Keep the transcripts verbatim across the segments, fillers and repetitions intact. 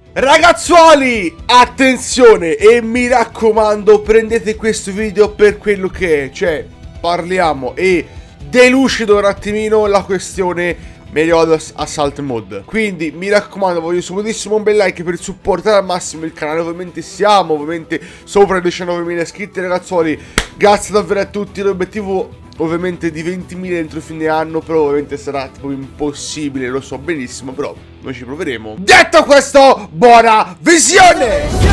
Ragazzuoli, attenzione e mi raccomando, prendete questo video per quello che è, cioè parliamo e delucido un attimino la questione Meliodas Assault Mod. Quindi mi raccomando, voglio subitissimo un bel like per supportare al massimo il canale. Ovviamente siamo ovviamente sopra i diciannovemila iscritti, ragazzuoli. Grazie davvero a tutti. L'obiettivo ovviamente di ventimila entro fine anno, però ovviamente sarà tipo impossibile, lo so benissimo, però noi ci proveremo. Detto questo, buona visione!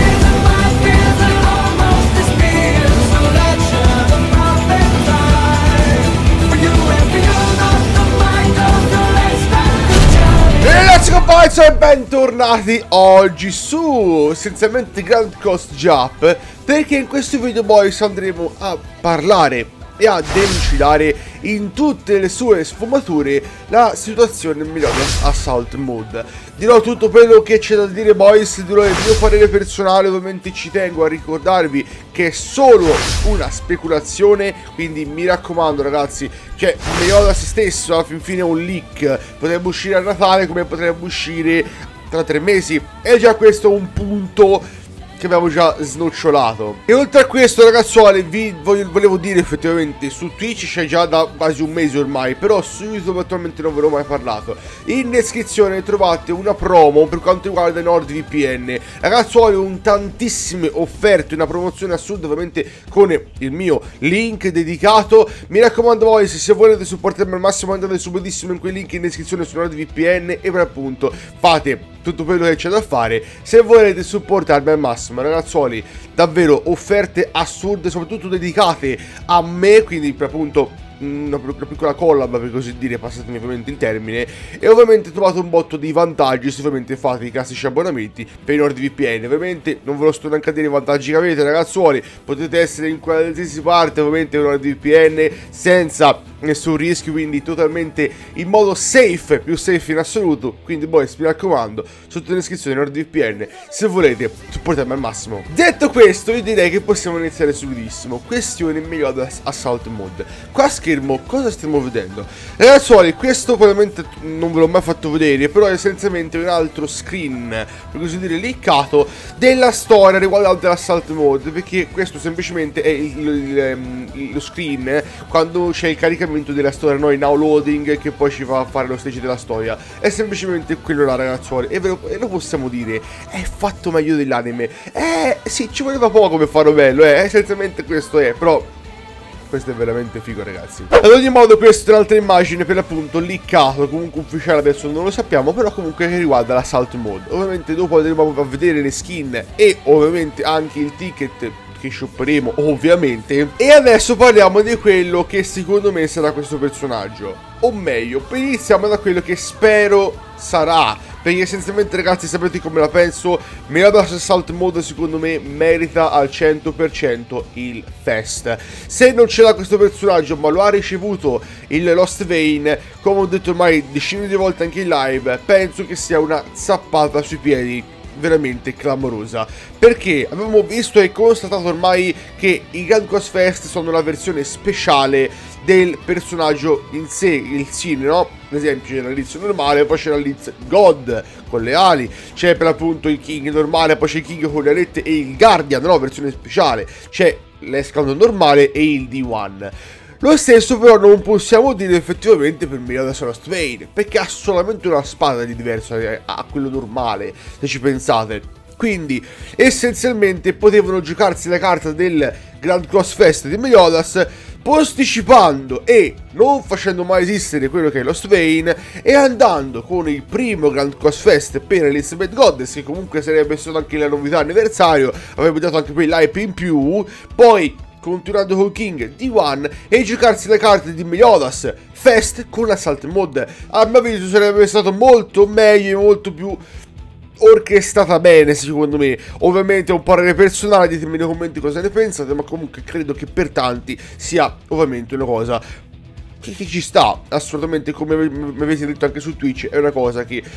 Ragazzi compagni e bentornati oggi su essenzialmente Grand Coast Jump, perché in questo video boys andremo a parlare e a delucidare in tutte le sue sfumature la situazione Meliodas Assault Mod. Dirò tutto quello che c'è da dire boys, dirò il mio parere personale. Ovviamente ci tengo a ricordarvi che è solo una speculazione, quindi mi raccomando ragazzi, cioè Meliodas stesso alla fin fine è un leak, potrebbe uscire a Natale come potrebbe uscire tra tre mesi, e già questo è un punto che abbiamo già snocciolato. E oltre a questo ragazzuoli vi volevo dire effettivamente su Twitch c'è già da quasi un mese ormai, però su YouTube attualmente non ve l'ho mai parlato. In descrizione trovate una promo per quanto riguarda NordVPN. Ragazzuoli, un tantissime offerte, una promozione assurda ovviamente con il mio link dedicato. Mi raccomando voi, se volete supportarmi al massimo andate subitissimo in quei link in descrizione su NordVPN e per appunto fate tutto quello che c'è da fare se volete supportarmi al massimo. Ragazzuoli, davvero offerte assurde, soprattutto dedicate a me, quindi per appunto una, una piccola collab per così dire, passatemi ovviamente il termine, e ovviamente trovate un botto di vantaggi se ovviamente fate i classici abbonamenti per i NordVPN. Ovviamente non ve lo sto neanche a dire i vantaggi che avete ragazzuoli, potete essere in qualsiasi parte ovviamente con NordVPN senza nessun rischio, quindi totalmente in modo safe, più safe in assoluto. Quindi boys, mi raccomando, sotto in descrizione NordVPN se volete supportarmi al massimo. Detto questo, io direi che possiamo iniziare subitissimo. Questione Meliodas Assault Mod. Qua a schermo cosa stiamo vedendo? Ragazzuoli, questo probabilmente non ve l'ho mai fatto vedere, però è essenzialmente un altro screen, per così dire, leakato della storia riguardante l'Assault Mod, perché questo semplicemente è il, il, il, lo screen quando c'è il caricamento della storia, no? In now loading, che poi ci fa fare lo stage della storia. È semplicemente quello là ragazzuoli, e ve lo, e lo possiamo dire, è fatto meglio dell'anime. Eh sì, ci voleva poco per farlo bello, eh, essenzialmente questo è, però questo è veramente figo ragazzi. Ad ogni modo questa è un'altra immagine per l'appunto leakato, comunque ufficiale adesso non lo sappiamo, però comunque che riguarda l'Assault Mod. Ovviamente dopo andremo a vedere le skin e ovviamente anche il ticket che shopperemo ovviamente. E adesso parliamo di quello che secondo me sarà questo personaggio, o meglio iniziamo da quello che spero sarà, perché essenzialmente ragazzi sapete come la penso. Meliodas Assault Mod secondo me merita al cento per cento il Fest. Se non ce l'ha questo personaggio ma lo ha ricevuto il Lost Vein, come ho detto ormai decine di volte anche in live, penso che sia una zappata sui piedi veramente clamorosa, perché abbiamo visto e constatato ormai che i Grand Coast Fest sono la versione speciale del personaggio in sé, il sim, no? Ad esempio c'è la Liz normale, poi c'è la Liz God con le ali, c'è per appunto il King normale, poi c'è il King con le alette e il Guardian, no? Versione speciale, c'è l'Escalon normale e il D uno. Lo stesso però non possiamo dire effettivamente per Meliodas Lost Vein, perché ha solamente una spada di diverso a quello normale, se ci pensate. Quindi essenzialmente potevano giocarsi la carta del Grand Cross Fest di Meliodas posticipando e non facendo mai esistere quello che è Lost Vein, e andando con il primo Grand Cross Fest per Elizabeth Goddess, che comunque sarebbe stato anche la novità anniversario, avrebbe dato anche quell'hype in più, poi continuando con King D uno e giocarsi le carte di Meliodas Fest con Assault Mod. A mio avviso sarebbe stato molto meglio e molto più orchestrata bene secondo me. Ovviamente è un parere personale, ditemi nei commenti cosa ne pensate, ma comunque credo che per tanti sia ovviamente una cosa che, che ci sta assolutamente, come mi avete detto anche su Twitch, è una cosa che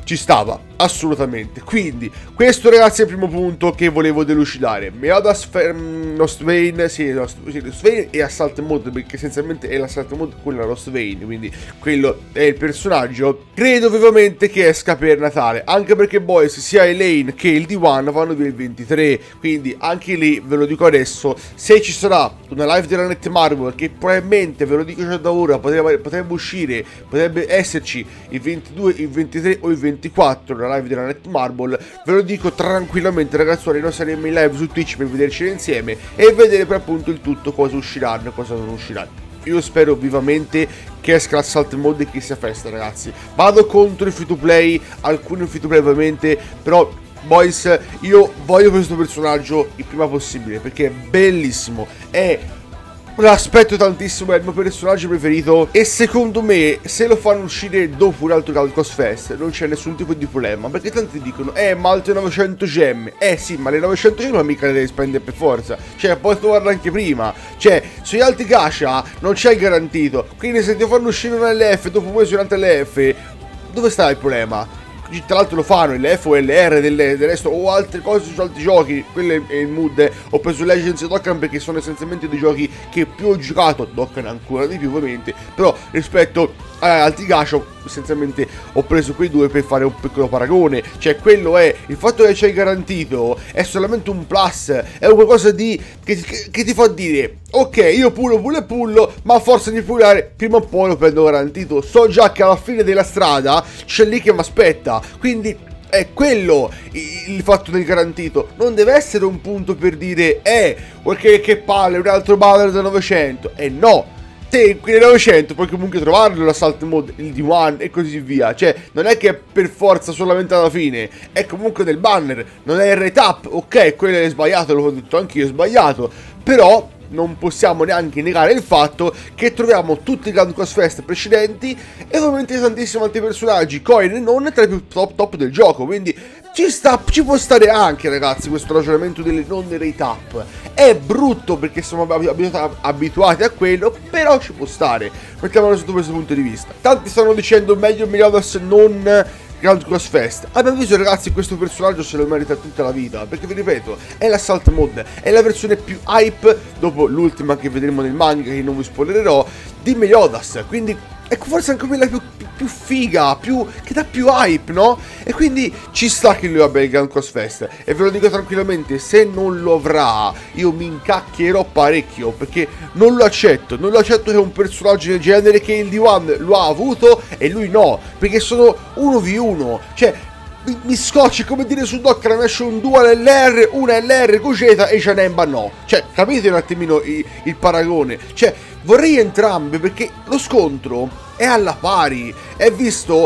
ci stava, assolutamente. Quindi, questo ragazzi è il primo punto che volevo delucidare. Meliodas, Lost Vein, sì, Lost, sì, Lost Vein e Assault Mode, perché essenzialmente è l'Assault Mode quella Lost Vein, quindi quello è il personaggio. Credo vivamente che esca per Natale, anche perché boys, sia Elaine che il D uno vanno via il ventitré, quindi anche lì, ve lo dico adesso, se ci sarà una live della Netmarble, che probabilmente, ve lo dico già da ora, potrebbe, potrebbe uscire, potrebbe esserci il ventidue, il ventitré o il ventiquattro, la live della Netmarble, ve lo dico tranquillamente ragazzuoli, noi saremo in live su Twitch per vederci insieme e vedere per appunto il tutto, cosa usciranno e cosa non usciranno. Io spero vivamente che esca l'Assault Mode e che sia festa, ragazzi. Vado contro i free to play, alcuni free to play ovviamente, però boys, io voglio questo personaggio il prima possibile perché è bellissimo, è... l'aspetto tantissimo, è il mio personaggio preferito e secondo me se lo fanno uscire dopo un altro Gold Coast Fest non c'è nessun tipo di problema, perché tanti dicono eh ma altre novecento gemme, eh sì ma le novecento gemme mica le devi spendere per forza, cioè puoi trovarle anche prima, cioè sugli altri gacha non c'è il garantito, quindi se ti fanno uscire un L F dopo un mese un L F, dove sta il problema? Tra l'altro lo fanno il F o L R del, del resto o altre cose su altri giochi, quello è il mood. Ho preso Legends e Dokkan perché sono essenzialmente dei giochi che più ho giocato, Dokkan ancora di più ovviamente, però rispetto a altri gacha essenzialmente ho preso quei due per fare un piccolo paragone, cioè quello è, il fatto che c'è garantito è solamente un plus, è qualcosa di che, che, che ti fa dire ok io pullo pullo e pullo, ma a forza di pullare prima o poi lo prendo garantito, so già che alla fine della strada c'è lì che mi aspetta, quindi è quello il fatto del garantito, non deve essere un punto per dire eh perché che palle un altro banner da novecento, e eh, no, te quelle novecento puoi comunque trovarlo l'Assault Mode, il D uno e così via, cioè non è che è per forza solamente alla fine, è comunque nel banner, non è il rate up, ok quello è sbagliato, l'ho detto anch'io, è sbagliato, però non possiamo neanche negare il fatto che troviamo tutti i Grand Cross Fest precedenti e ovviamente tantissimi altri personaggi, coin e non, tra i più top top del gioco, quindi ci sta, ci può stare anche ragazzi questo ragionamento delle non rate up, è brutto perché siamo abituati a quello, però ci può stare, mettiamolo sotto questo punto di vista. Tanti stanno dicendo meglio Meliodas non Grand Cross Fest, a mio avviso ragazzi questo personaggio se lo merita tutta la vita, perché vi ripeto è l'Assault Mode, è la versione più hype dopo l'ultima che vedremo nel manga che non vi spoilerò di Meliodas, quindi ecco forse anche quella più, più, più figa, più, che dà più hype, no? E quindi ci sta che lui abbia il Grand Cross Fest, e ve lo dico tranquillamente, se non lo avrà io mi incacchierò parecchio, perché non lo accetto, non lo accetto che un personaggio del genere, che il D uno lo ha avuto e lui no, perché sono uno vu uno, cioè mi, mi scocci, come dire su Dokkan esce un Dual L R, una L R Gogeta e Janemba no, cioè capite un attimino il, il paragone, cioè vorrei entrambe perché lo scontro è alla pari, è visto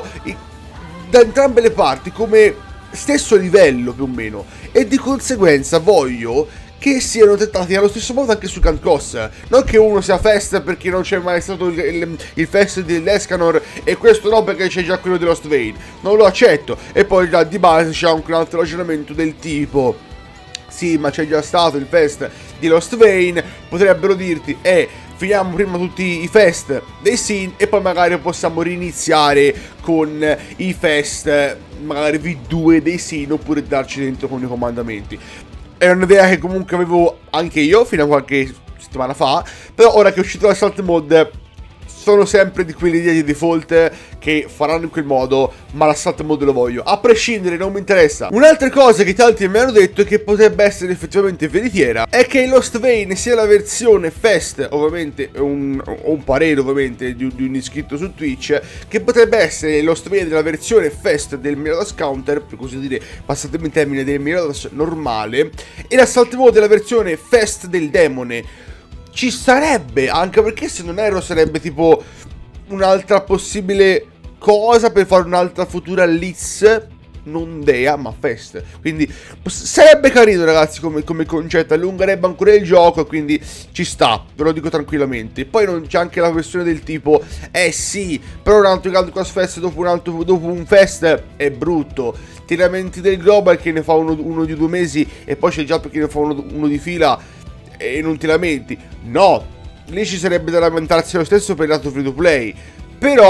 da entrambe le parti come stesso livello più o meno, e di conseguenza voglio che siano trattati allo stesso modo anche su Grand Cross, non che uno sia fest perché non c'è mai stato il, il, il fest dell'Escanor e questo no perché c'è già quello di Lost Vein, non lo accetto, e poi già di base c'è anche un altro ragionamento del tipo sì ma c'è già stato il fest di Lost Vein, potrebbero dirti eh finiamo prima tutti i fest dei scene e poi magari possiamo riniziare con i fest magari V due dei scene, oppure darci dentro con i comandamenti. È un'idea che comunque avevo anche io fino a qualche settimana fa, però ora che è uscito l'Assault Mode sono sempre di quell'idea di default che faranno in quel modo, ma l'Assault Mode lo voglio, a prescindere, non mi interessa. Un'altra cosa che tanti mi hanno detto e che potrebbe essere effettivamente veritiera è che Lost Vein sia la versione Fest, ovviamente un, un parere ovviamente di, di un iscritto su Twitch, che potrebbe essere Lost Vein della versione Fest del Meliodas Counter, per così dire, passatemi in termine, del Meliodas normale, e l'Assault Mode della versione Fest del Demone. Ci sarebbe, anche perché se non erro sarebbe tipo un'altra possibile cosa per fare un'altra futura Liz, non Dea ma Fest, quindi sarebbe carino ragazzi come, come concetto, allungherebbe ancora il gioco e quindi ci sta, ve lo dico tranquillamente. Poi non c'è anche la questione del tipo eh sì, però un altro Grand Cross Fest dopo un, altro, dopo un fest è brutto, ti lamenti del Global che ne fa uno, uno di due mesi e poi c'è già perché ne fa uno, uno di fila e non ti lamenti, no, lì ci sarebbe da lamentarsi lo stesso per il lato free to play, però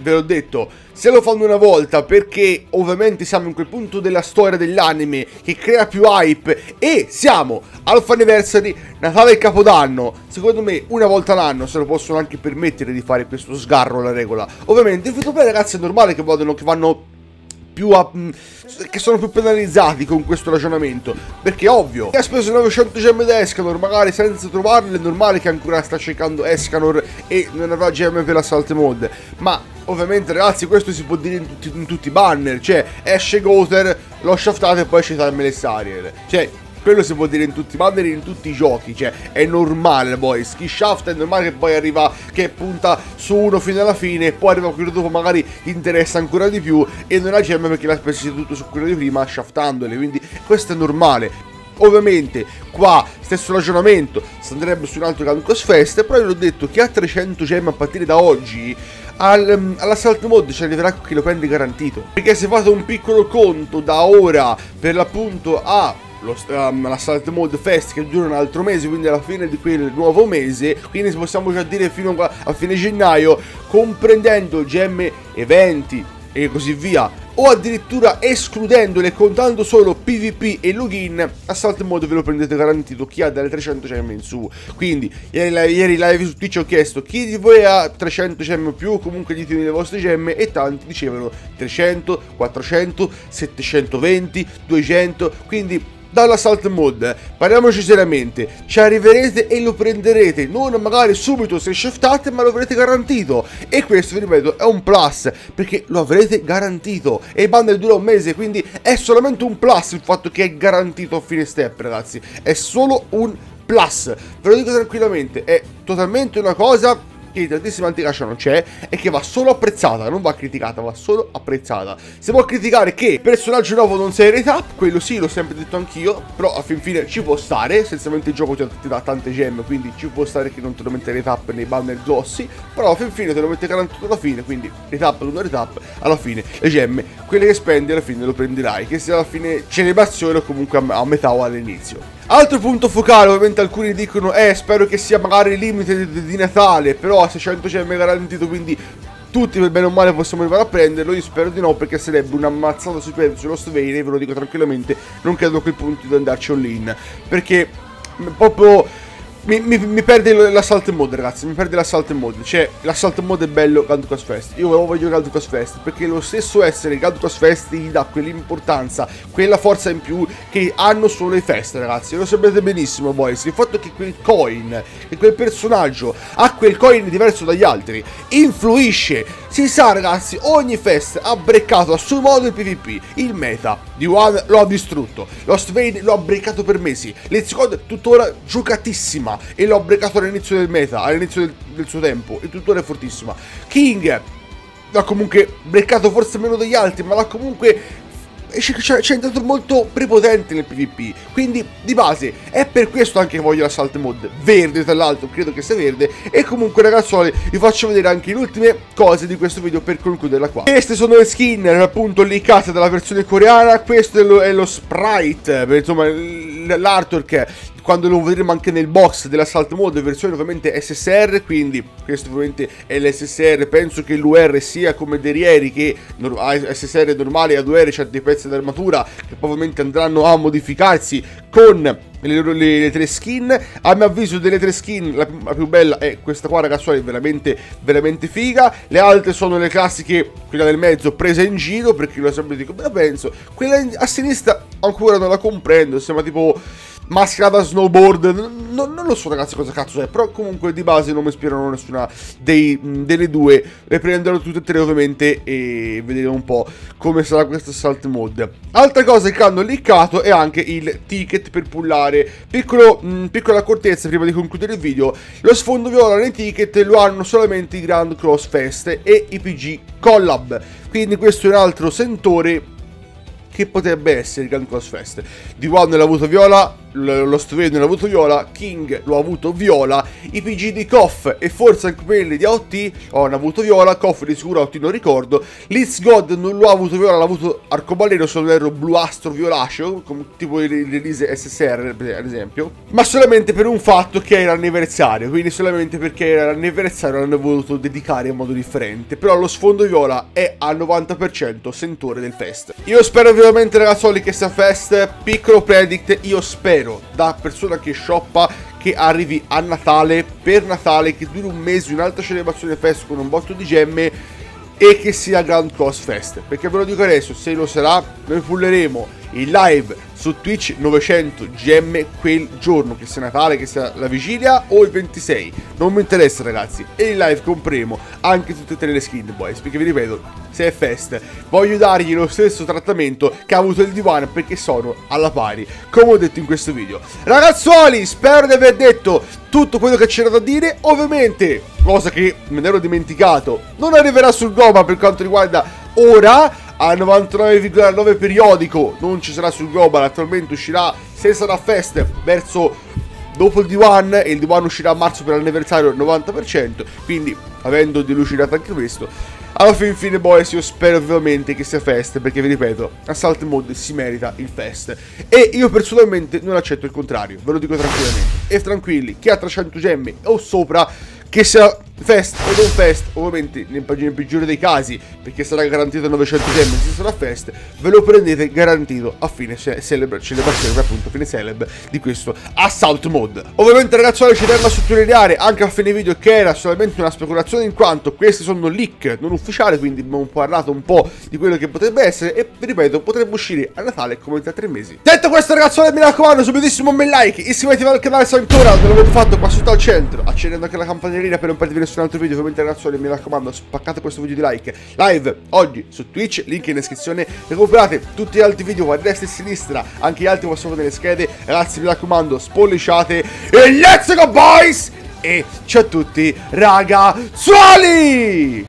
ve l'ho detto, se lo fanno una volta perché ovviamente siamo in quel punto della storia dell'anime che crea più hype e siamo al Faniversary, Natale e Capodanno, secondo me una volta l'anno se lo possono anche permettere di fare questo sgarro alla regola. Ovviamente il free to play, ragazzi, è normale che vadano, che vanno più a, che sono più penalizzati con questo ragionamento, perché ovvio, chi ha speso novecento gemme da Escanor magari senza trovarle, è normale che ancora sta cercando Escanor e non avrà gemme per l'Assault Mode. Ma ovviamente, ragazzi, questo si può dire in tutti, in tutti i banner, cioè esce Gother, lo shaftate e poi ci dà Melissariel, cioè quello si può dire in tutti i banner, in tutti i giochi, cioè è normale poi, chi shaft è normale che poi arriva, che punta su uno fino alla fine e poi arriva quello dopo magari gli interessa ancora di più e non ha gemme perché l'ha speso tutto su quello di prima shaftandole, quindi questo è normale. Ovviamente qua stesso ragionamento si andrebbe su un altro Caducos Fest, però io l'ho detto, chi ha trecento gemme a partire da oggi Al, all'Assault Mode ci arriverà chi lo prende garantito, perché se fate un piccolo conto da ora per l'appunto a Um, l'Assault Mode Fest che dura un altro mese, quindi alla fine di quel nuovo mese, quindi possiamo già dire fino a, a fine gennaio, comprendendo gemme, eventi e così via, o addirittura escludendole e contando solo PvP e login, Assault Mode ve lo prendete garantito chi ha dalle trecento gemme in su. Quindi ieri, ieri live su Twitch ho chiesto chi di voi ha trecento gemme o più, comunque ditemi le vostre gemme, e tanti dicevano trecento, quattrocento, settecentoventi, duecento, quindi dall'Assault Mode, parliamoci seriamente, ci arriverete e lo prenderete, non magari subito se shiftate, ma lo avrete garantito, e questo, vi ripeto, è un plus, perché lo avrete garantito, e il bundle dura un mese, quindi è solamente un plus il fatto che è garantito a fine step, ragazzi, è solo un plus, ve lo dico tranquillamente, è totalmente una cosa che in tantissime anticaccia non c'è e che va solo apprezzata, non va criticata, va solo apprezzata. Si può criticare che il personaggio nuovo non sia in rate up, quello sì, l'ho sempre detto anch'io, però a fin fine ci può stare, essenzialmente il gioco ti dà tante gemme, quindi ci può stare che non te lo mette in rate up nei banner grossi, però a fin fine te lo mette garantito alla fine, quindi rate up o non rate up, alla fine le gemme, quelle che spendi alla fine lo prenderai, che sia alla fine celebrazione o comunque a, a metà o all'inizio. Altro punto focale, ovviamente alcuni dicono eh spero che sia magari il limite di, di Natale, però a seicento gemme garantito, quindi tutti per bene o male possiamo arrivare a prenderlo. Io spero di no, perché sarebbe una mazzata sui prezzi sullo Swain, e ve lo dico tranquillamente, non credo a quel punto di andarci all-in, perché proprio Mi, mi, mi perde l'Assault Mode, ragazzi, mi perde l'Assault Mode. Cioè, l'Assault Mode è bello Caducos Fest. Io voglio Caducos Fest, perché lo stesso essere Caducos Fest gli dà quell'importanza, quella forza in più che hanno solo i fest, ragazzi. Lo sapete benissimo, boys. Il fatto che quel coin, che quel personaggio ha quel coin diverso dagli altri, influisce. Si sa, ragazzi, ogni fest ha breccato a suo modo il PvP. Il meta di One lo ha distrutto, lo Swain lo ha breccato per mesi, Let's Go è tuttora giocatissima e l'ho breakato all'inizio del meta, all'inizio del, del suo tempo, e tuttora è fortissima. King l'ha comunque breakato forse meno degli altri, ma l'ha comunque c'è entrato molto prepotente nel PvP, quindi di base è per questo anche che voglio l'Assault Mode verde, tra l'altro credo che sia verde. E comunque, ragazzuoli, vi faccio vedere anche le ultime cose di questo video per concluderla qua. Queste sono le skin appunto leakate dalla versione coreana, questo è lo, è lo sprite, insomma l'artwork quando lo vedremo anche nel box dell'Assault Mode, versione ovviamente S S R, quindi questo ovviamente è l'S S R, penso che l'U R sia come Derieri, che S S R normale, a due R c'ha dei pezzi d'armatura che poi ovviamente andranno a modificarsi con le, le, le tre skin. A mio avviso delle tre skin la, la più bella è questa qua, ragazzi, è veramente veramente figa. Le altre sono le classiche, quella del mezzo presa in giro, perché lo sempre dico, beh, penso quella a sinistra ancora non la comprendo, sembra tipo maschera da snowboard, non, non lo so, ragazzi, cosa cazzo è, però comunque di base non mi ispirano nessuna dei, delle due. Le prenderò tutte e tre ovviamente e vedremo un po' come sarà questo Assault Mode. Altra cosa che hanno leakato è anche il ticket per pullare. Piccolo, mh, piccola accortezza prima di concludere il video: lo sfondo viola nei ticket lo hanno solamente i Grand Cross Fest e i P G Collab, quindi questo è un altro sentore che potrebbe essere il Grand Cross Fest. Di quando l'ha avuto viola lo Stovegno non l'ha avuto viola, King lo ha avuto viola, i P G di Koff e forse anche quelli di A O T hanno avuto viola, Koff di sicuro A O T non ricordo, Liz God non lo ha avuto viola, l'ha avuto arcobaleno, se non erro bluastro violaceo, come tipo il release S S R ad esempio, ma solamente per un fatto che era l'anniversario, quindi solamente perché era l'anniversario l'hanno voluto dedicare in modo differente, però lo sfondo viola è al novanta per cento sentore del fest. Io spero veramente ragazzoli che sia fest, piccolo predict, io spero da persona che shoppa che arrivi a Natale, per Natale, che duri un mese, un'altra celebrazione fest con un botto di gemme e che sia Grand Cross Fest, perché ve lo dico adesso, se lo sarà noi pulleremo il live su Twitch novecento gemme quel giorno, che sia Natale, che sia la vigilia o il ventisei, non mi interessa ragazzi, e in live compreremo anche tutte le skin boys, perché vi ripeto, se è fest voglio dargli lo stesso trattamento che ha avuto il D uno, perché sono alla pari, come ho detto in questo video. Ragazzuoli, spero di aver detto tutto quello che c'era da dire. Ovviamente, cosa che me ne ero dimenticato, non arriverà sul Goma per quanto riguarda ora, a novantanove virgola nove periodico non ci sarà sul Global, attualmente uscirà, se sarà fest, verso dopo il D uno, e il D uno uscirà a marzo per l'anniversario al novanta per cento, quindi avendo delucidato anche questo, alla fin fine boys io spero vivamente che sia fest, perché vi ripeto, Assault Mode si merita il fest e io personalmente non accetto il contrario, ve lo dico tranquillamente, e tranquilli, chi ha trecento gemme o sopra, che sia fest o non fest, ovviamente nel peggiore dei casi, perché sarà garantito novecento gemme se sarà fest, ve lo prendete garantito a fine celebra celebrazione, appunto a fine celeb di questo Assault Mode. Ovviamente ragazzuoli ci tengo a sottolineare anche a fine video che era solamente una speculazione, in quanto questi sono leak non ufficiali, quindi abbiamo parlato un po' di quello che potrebbe essere e vi ripeto, potrebbe uscire a Natale come tra tre mesi. Detto questo ragazzuoli, mi raccomando, subitissimo un bel like, iscrivetevi al canale se ancora non l'avete fatto qua sotto al centro, accendendo anche la campanellina per non perdervi nessun altro video. Ovviamente ragazzuoli, mi raccomando, spaccate questo video di like. Live oggi su Twitch, link in descrizione, recuperate tutti gli altri video a destra e a sinistra, anche gli altri possono nelle schede. Ragazzi, mi raccomando, spolliciate e let's go boys! E ciao a tutti ragazzuoli!